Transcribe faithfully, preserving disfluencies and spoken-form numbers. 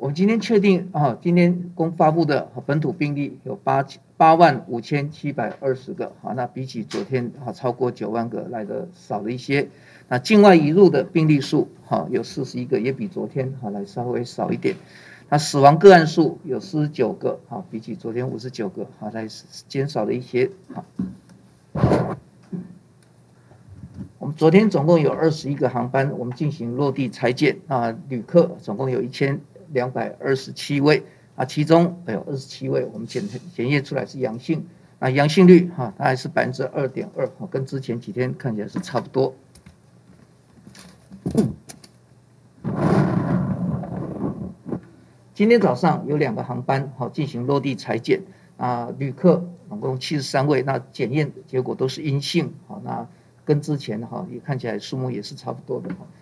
我们今天确定啊，今天公发布的本土病例有八八万五千七百二十个，好，那比起昨天啊超过九万个来的少了一些。那境外移入的病例数哈有四十一个，也比昨天哈来稍微少一点。那死亡个案数有四十九个，哈，比起昨天五十九个，哈来减少了一些。好，我们昨天总共有二十一个航班，我们进行落地裁检啊，旅客总共有一千两百二十七位啊，其中有二十七位我们检检验出来是阳性，那阳性率哈它还是百分之二点二，跟之前几天看起来是差不多。今天早上有两个航班好进行落地裁检啊，旅客总共七十三位，那检验结果都是阴性，好，那跟之前哈也看起来数目也是差不多的哈。